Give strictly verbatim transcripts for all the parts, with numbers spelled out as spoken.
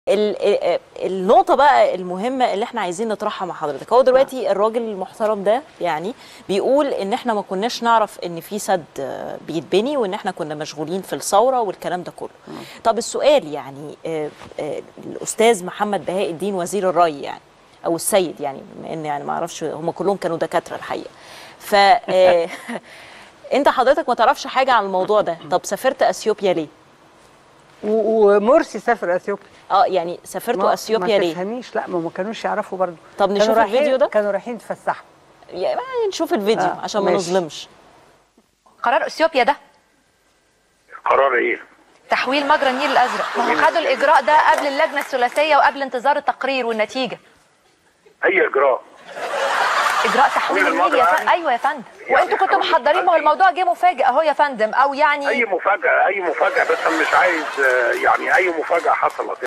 النقطة بقى المهمة اللي احنا عايزين نطرحها مع حضرتك، هو دلوقتي الراجل المحترم ده يعني بيقول ان احنا ما كناش نعرف ان في سد بيتبني وان احنا كنا مشغولين في الثورة والكلام ده كله. طب السؤال يعني الأستاذ محمد بهاء الدين وزير الري يعني أو السيد يعني بما ان يعني ما اعرفش هم كلهم كانوا دكاترة الحقيقة. ف انت حضرتك ما تعرفش حاجة عن الموضوع ده، طب سافرت اثيوبيا ليه؟ ومرسي سافر اثيوبيا. اه يعني سافرتوا اثيوبيا ليه؟ ما تفهميش، لا ما كانوش يعرفوا برضه. طب نشوف الفيديو ده؟ كانوا رايحين يتفسحوا. يعني نشوف الفيديو آه عشان ما نظلمش. قرار اثيوبيا ده قرار ايه؟ تحويل مجرى النيل الازرق، ما هم خدوا الاجراء ده قبل اللجنه الثلاثيه وقبل انتظار التقرير والنتيجه. اي اجراء؟ اجراء تحويل النيل يا فندم. ايوه يا فندم، وانتوا كنتوا محضرين، ما هو الموضوع جه مفاجئ اهو يا فندم، او يعني اي مفاجاه اي مفاجاه بس انا مش عايز يعني اي مفاجاه حصلت.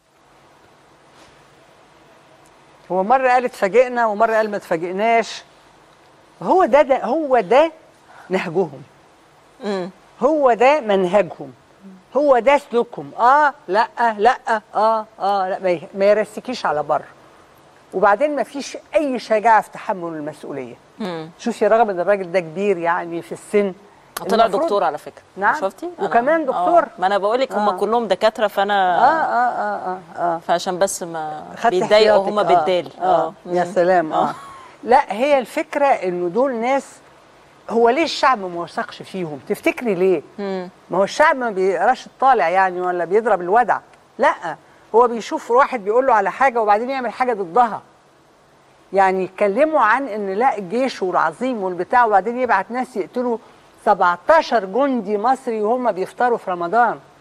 هو مره قال اتفاجئنا ومره قال ما اتفاجئناش. هو ده, ده هو ده نهجهم. امم هو ده منهجهم. هو ده سلوكهم. اه لا لا اه اه لا ما يرسكيش على بره. وبعدين ما فيش اي شجاعه في تحمل المسؤوليه. امم شوفي رغم ان الراجل ده كبير يعني في السن، طلع دكتور على فكره. نعم شفتي وكمان دكتور. آه. ما انا بقول لك هم آه. كلهم دكاتره فانا اه اه اه اه, آه. فعشان بس ما بيتضايقوا هم بالدال. اه, آه. يا سلام. اه, آه. لا هي الفكره انه دول ناس، هو ليه الشعب ما وثقش فيهم؟ تفتكري ليه؟ مم. ما هو الشعب ما بيقراش الطالع يعني ولا بيضرب الودع، لا هو بيشوف واحد بيقول له على حاجه وبعدين يعمل حاجه ضدها. يعني يتكلموا عن ان لا الجيش والعظيم والبتاع وبعدين يبعت ناس يقتلوا سبعتاشر جندي مصري وهم بيفطروا في رمضان.